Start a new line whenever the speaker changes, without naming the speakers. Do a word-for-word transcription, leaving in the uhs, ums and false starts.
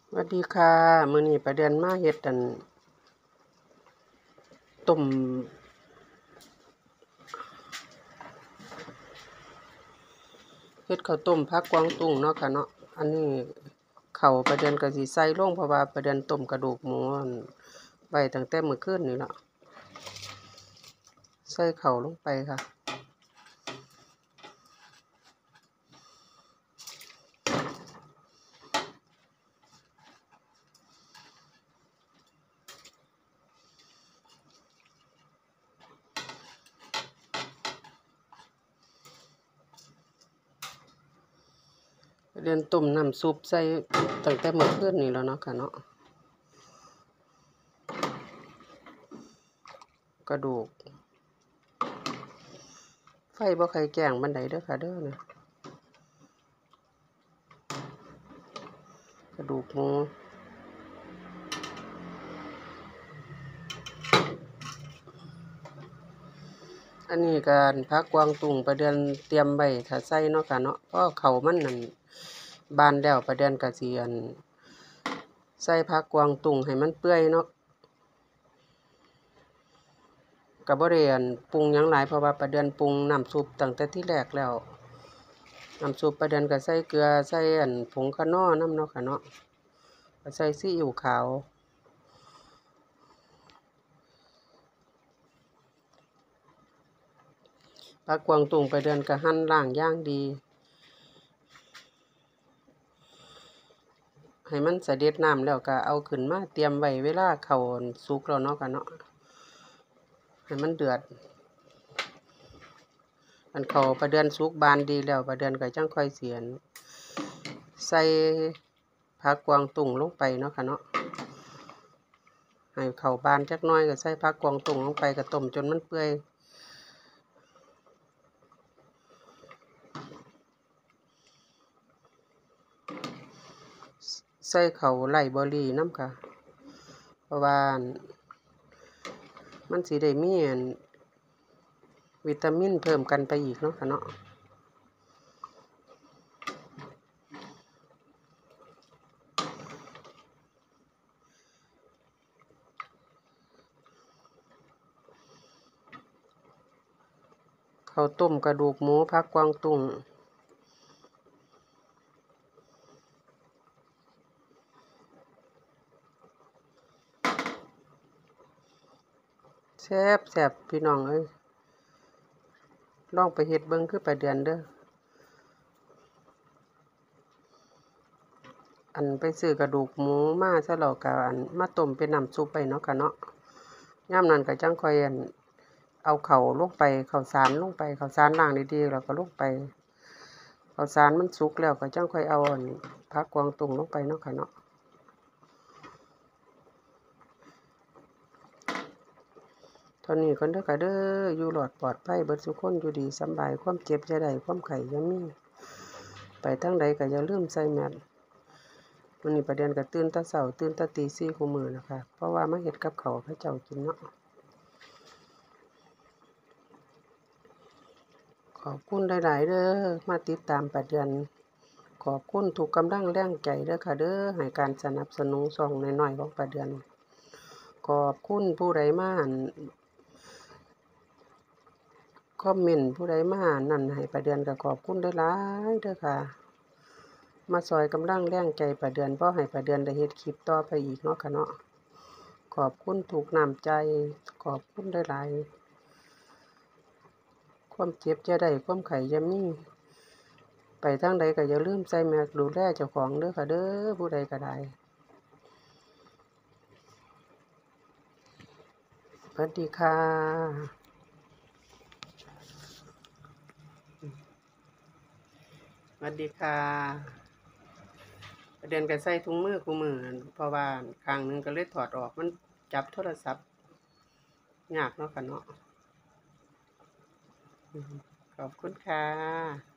สวัสดีค่ะมื้อนี้ประเด็นมาเฮ็ดอันต้มเฮ็ดข้าวต้มผักกวางตุ้งเนาะค่ะเนาะอันนี้ข้าวประเด็นก็สิใส่ลงเพราะว่าประเด็นต้มกระดูกหมูอันไว้ตั้งแต่มื้อคืนนี่ล่ะใส่ข้าวลงไปค่ะประเด็นต้มน้ำซุปใส่ตั้งแต่มื้อคืนนี่แล้วเนาะค่ะเนาะกระดูกไฟบ่ค่อยแจ้งปานใดเด้อค่ะเด้อนะกระดูกหมูอันนี้การผักกวางตุ้งประเด็นเตรียมไว้ถ้าใส่เนาะค่ะเนาะเพราะข้าวมันนั่นบานแล้วประเด็นก็สิอันใส่ผักกวางตุ้งให้มันเปื่อยเนาะก็บ่ได้อันปรุงหยังหลายเพราะว่าประเด็นปรุงน้ำซุปตั้งแต่ที่แรกแล้วน้ำซุปประเด็นก็ใส่เกลือใส่อันผงคะน้อนำเนาะค่ะเนาะก็ใส่ซีอิ๊วขาวผักกวางตุ้งประเด็นก็หั่นล้างอย่างดีให้มันเสด็จน้ำแล้วก็เอาขึ้นมาเตรียมไว้เวลาเข้าสุกแล้วเนาะค่ะเนาะให้มันเดือดอันเข้าประเดือนสุกบานดีแล้วประเดือนก็จังค่อยเสียนใส่ผักกวางตุ้งลงไปเนาะค่ะเนาะให้เข้าบานจักหน่อยก็ใส่ผักกวางตุ้งลงไปก็ต้มจนมันเปื่อยใส่ข้าวไรซ์เบอร์รี่นำค่ะเพราะว่ามันสิได้มีอันวิตามินเพิ่มกันไปอีกเนาะค่ะเนาะข้าวต้มกระดูกหมูผักกวางตุ้งแซ่บแซ่บพี่น้องเอ้ยลองไปเฮ็ดเบิ่งคือประเดือนเด้ออันไปซื้อกระดูกหมูมาซะแล้วก็อันมาต้มเป็นน้ำซุปไปเนาะค่ะเนาะยามนั้นก็จังค่อยอันเอาข้าวลงไปข้าวสารลงไปข้าวสารล้างดีๆแล้วก็ลงไปข้าวสารมันสุกแล้วก็จังค่อยเอาอันผักกวางตุ้งลงไปเนาะค่ะเนาะเท่านี้ก่อนเด้อค่ะเด้ออยู่รอดปลอดภัยเบิดซุคนอยู่ดีสำบายความเจ็บอย่าได้ความไข้อย่ามีไปทางใดก็อย่าลืมใส่แมสวันนี้ประเด็นก็ตื่นแต่เช้าตื่นแต่ตีสี่คุมื้อนะคะเพราะว่ามาเฮ็ดกับข้าวให้เจ้ากินเนาะขอบคุณหลายๆเด้อมาติดตามประเด็นขอบคุณทุกกำลังแรงใจเด้อค่ะเด้อให้การสนับสนุนช่องน้อยๆของประเด็นขอบคุณผู้ใดมาอั่นคอมเมนต์ผู้ใดมานั่นให้ประเด็นก็ขอบคุณหลายๆเด้อค่ะมาซอยกำลังแรงใจประเดือนเพราะให้ประเดือนได้เฮ็ดคลิปต่อไปอีกเนาะค่ะเนาะขอบคุณทุกน้ำใจขอบคุณหลายๆความเจ็บอย่าได้ความไข้อย่ามีไปทางใดก็อย่าลืมใส่แมสดูแลเจ้าของเด้อค่ะเด้อผู้ใดก็ได้สวัสดีค่ะสวัสดีค่ะประเด็นก็ใส่ถุงมือคู่มือเพราะว่าข้างหนึงก็เลยถอดออกมันจับโทรศัพท์ยากเนาะค่ะเนาะขอบคุณค่ะ